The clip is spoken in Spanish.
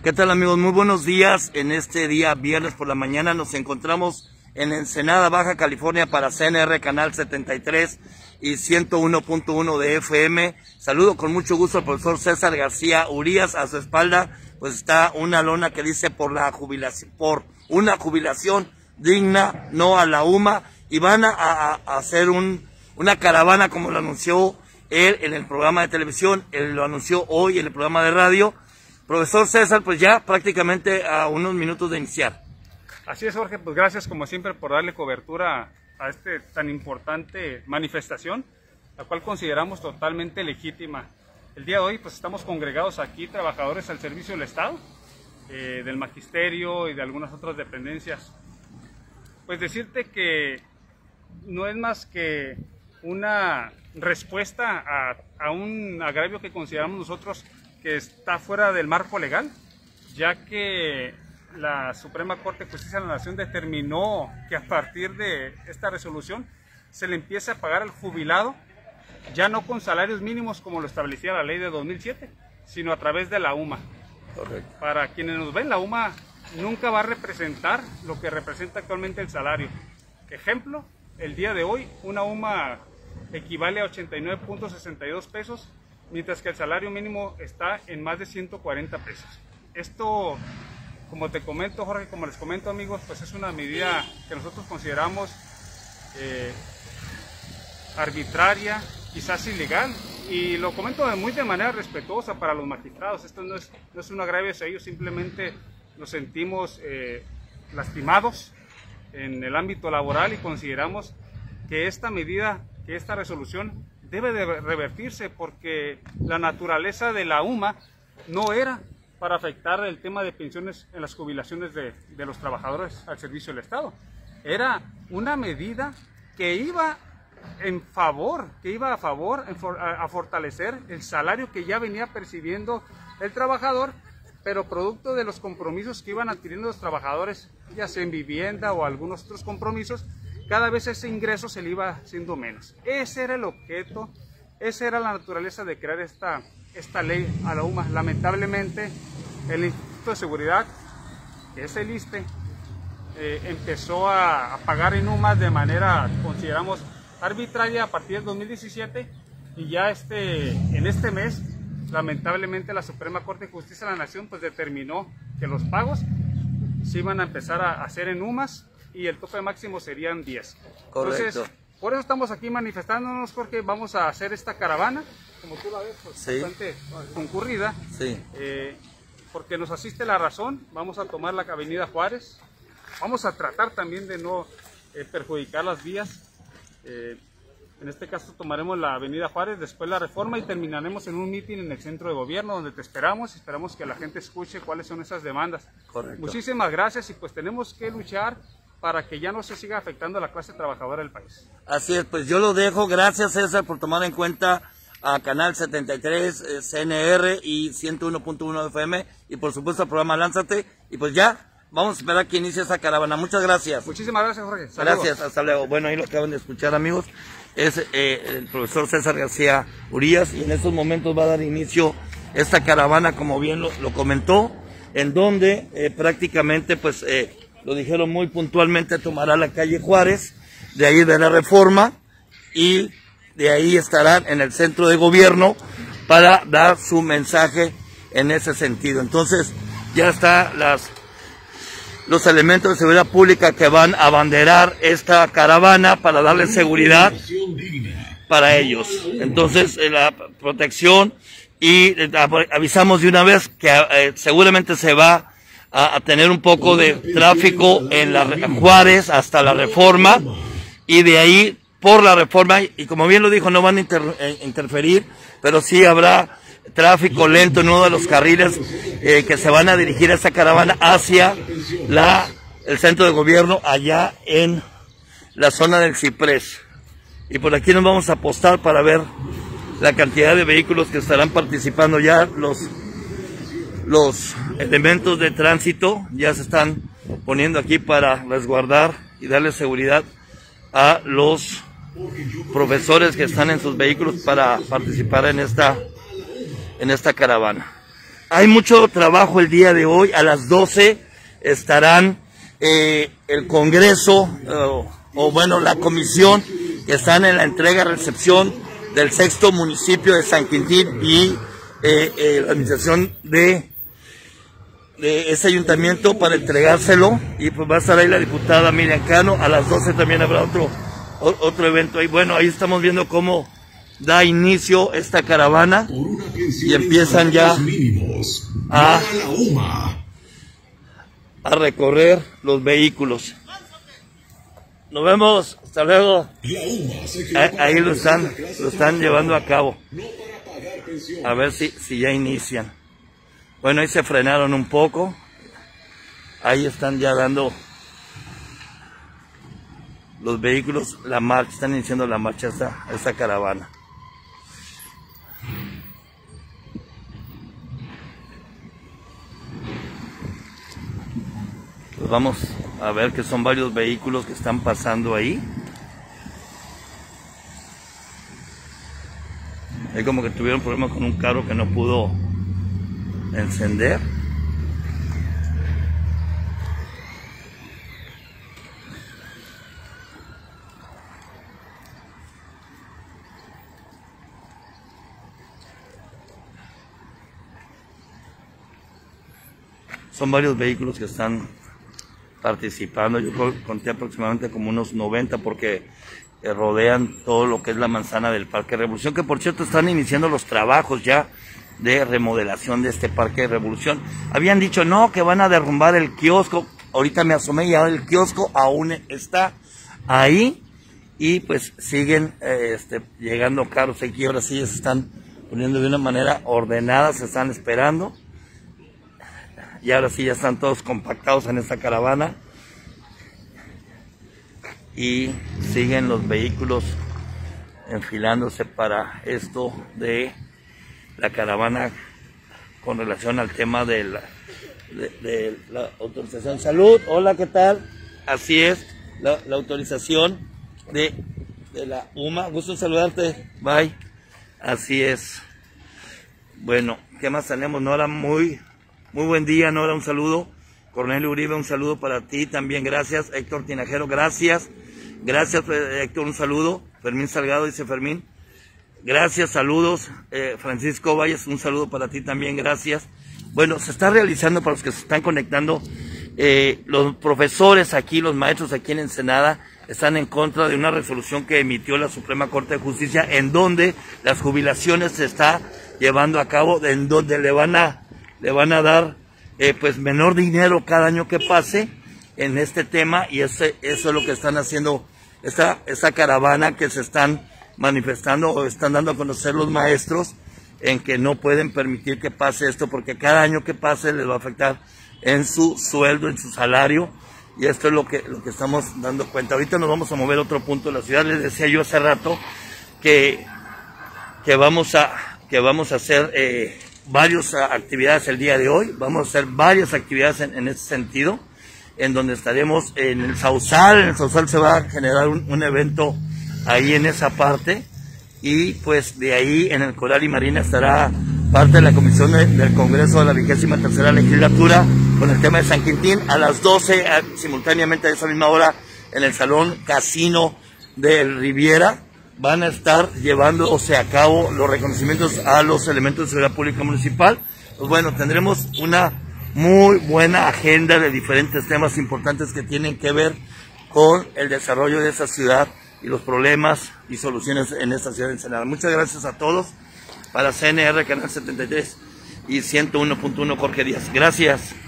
¿Qué tal, amigos? Muy buenos días. En este día viernes por la mañana nos encontramos en Ensenada, Baja California, para CNR Canal 73 y 101.1 de FM. Saludo con mucho gusto al profesor César García Urías. A su espalda pues está una lona que dice por una jubilación digna, no a la UMA, y van a hacer una caravana, como lo anunció él en el programa de televisión. Él lo anunció hoy en el programa de radio. Profesor César, pues ya prácticamente a unos minutos de iniciar. Así es, Jorge, pues gracias como siempre por darle cobertura a esta tan importante manifestación, la cual consideramos totalmente legítima. El día de hoy pues estamos congregados aquí, trabajadores al servicio del Estado, del magisterio y de algunas otras dependencias. Pues decirte que no es más que una respuesta a un agravio que consideramos nosotros que está fuera del marco legal, ya que la Suprema Corte de Justicia de la Nación determinó que a partir de esta resolución se le empiece a pagar al jubilado, ya no con salarios mínimos como lo establecía la ley de 2007, sino a través de la UMA. Correcto. Para quienes nos ven, la UMA nunca va a representar lo que representa actualmente el salario. Ejemplo, el día de hoy una UMA equivale a 89.62 pesos, mientras que el salario mínimo está en más de 140 pesos. Esto, como te comento, Jorge, como les comento, amigos, pues es una medida que nosotros consideramos arbitraria, quizás ilegal, y lo comento de manera respetuosa para los magistrados. Esto no es un agravio hacia ellos, simplemente nos sentimos lastimados en el ámbito laboral y consideramos que esta medida, que esta resolución debe de revertirse, porque la naturaleza de la UMA no era para afectar el tema de pensiones en las jubilaciones de los trabajadores al servicio del Estado. Era una medida que iba a fortalecer el salario que ya venía percibiendo el trabajador, pero producto de los compromisos que iban adquiriendo los trabajadores, ya sea en vivienda o algunos otros compromisos, cada vez ese ingreso se le iba haciendo menos. Ese era el objeto, esa era la naturaleza de crear esta ley a la UMA. Lamentablemente, el Instituto de Seguridad, que es el ISSSTE, empezó a pagar en UMAS de manera, consideramos, arbitraria a partir del 2017, y ya en este mes, lamentablemente, la Suprema Corte de Justicia de la Nación pues determinó que los pagos se iban a empezar a hacer en UMAS, y el tope máximo serían 10. Correcto. Entonces, por eso estamos aquí manifestándonos, Jorge. Vamos a hacer esta caravana, como tú la ves, pues, sí, bastante concurrida, sí. Porque nos asiste la razón. Vamos a tomar la avenida Juárez, vamos a tratar también de no perjudicar las vías. En este caso tomaremos la avenida Juárez, después la Reforma, y terminaremos en un mitin en el centro de gobierno, donde te esperamos que la gente escuche cuáles son esas demandas. Correcto. Muchísimas gracias, y pues tenemos que luchar para que ya no se siga afectando a la clase trabajadora del país. Así es, pues yo lo dejo. Gracias, César, por tomar en cuenta a Canal 73, CNR y 101.1 FM, y por supuesto al programa Lánzate, y pues ya vamos a esperar que inicie esa caravana. Muchas gracias. Muchísimas gracias, Jorge. Saludos. Gracias, hasta luego. Bueno, ahí lo acaban de escuchar, amigos. Es el profesor César García Urías, y en estos momentos va a dar inicio esta caravana, como bien lo comentó, en donde prácticamente, pues lo dijeron muy puntualmente, tomará la calle Juárez, de ahí de la Reforma, y de ahí estarán en el centro de gobierno para dar su mensaje en ese sentido. Entonces ya está los elementos de seguridad pública que van a abanderar esta caravana para darle seguridad para ellos. Entonces la protección, y avisamos de una vez que seguramente se va a tener un poco de tráfico en la Juárez hasta la Reforma, y de ahí por la Reforma, y como bien lo dijo, no van a interferir, pero sí habrá tráfico lento en uno de los carriles que se van a dirigir a esta caravana hacia el centro de gobierno, allá en la zona del Ciprés. Y por aquí nos vamos a apostar para ver la cantidad de vehículos que estarán participando. Ya los elementos de tránsito ya se están poniendo aquí para resguardar y darle seguridad a los profesores que están en sus vehículos para participar en esta caravana. hay mucho trabajo el día de hoy. A las 12 estarán el Congreso, o bueno, la comisión que están en la entrega-recepción del 6º municipio de San Quintín y la administración de ese ayuntamiento para entregárselo, y pues va a estar ahí la diputada Miriam Cano. A las 12 también habrá otro evento ahí. Bueno, ahí estamos viendo cómo da inicio esta caravana y empiezan ya a recorrer los vehículos. Nos vemos, hasta luego. Ahí lo están llevando a cabo. A ver si ya inician. Bueno, ahí se frenaron un poco. Ahí están ya dando los vehículos la marcha, están iniciando la marcha esta caravana. Pues vamos a ver que son varios vehículos que están pasando ahí. Hay como que tuvieron problemas con un carro que no pudo encender. Son varios vehículos que están participando. Yo conté aproximadamente como unos 90 porque rodean todo lo que es la manzana del Parque Revolución, que por cierto están iniciando los trabajos ya de remodelación de este Parque Revolución. Habían dicho no, que van a derrumbar el kiosco. Ahorita me asomé y ahora el kiosco aún está ahí, y pues siguen llegando carros aquí. Ahora sí se están poniendo de una manera ordenada, se están esperando. Y ahora sí ya están todos compactados en esta caravana. Y siguen los vehículos enfilándose para esto de la caravana con relación al tema de la autorización. Salud, hola, ¿qué tal? Así es, la autorización de la UMA. Gusto en saludarte, bye. Así es. Bueno, ¿qué más tenemos? Nora, muy buen día, Nora, un saludo. Cornelio Uribe, un saludo para ti también, gracias. Héctor Tinajero, gracias. Gracias, Héctor, un saludo. Fermín Salgado, dice Fermín. Gracias, saludos. Francisco Valles, un saludo para ti también, gracias. Bueno, se está realizando, para los que se están conectando, los profesores aquí, los maestros aquí en Ensenada, están en contra de una resolución que emitió la Suprema Corte de Justicia, en donde las jubilaciones se está llevando a cabo, en donde le van a dar pues menor dinero cada año que pase en este tema, y eso es lo que están haciendo esta caravana que se están manifestando o están dando a conocer los maestros, en que no pueden permitir que pase esto, porque cada año que pase les va a afectar en su sueldo, en su salario, y esto es lo que estamos dando cuenta. Ahorita nos vamos a mover a otro punto de la ciudad. Les decía yo hace rato que vamos a hacer varias actividades el día de hoy. Vamos a hacer varias actividades en ese sentido, en donde estaremos en el Sausal. En el Sausal se va a generar un evento ahí en esa parte, y pues de ahí en el Coral y Marina estará parte de la comisión del Congreso de la 23ª legislatura con el tema de San Quintín. A las 12, simultáneamente a esa misma hora, en el Salón Casino del Riviera, van a estar llevándose a cabo los reconocimientos a los elementos de seguridad pública municipal. Pues bueno, tendremos una muy buena agenda de diferentes temas importantes que tienen que ver con el desarrollo de esa ciudad y los problemas y soluciones en esta ciudad de Ensenada. Muchas gracias a todos. Para CNR, Canal 73 y 101.1, Jorge Díaz. Gracias.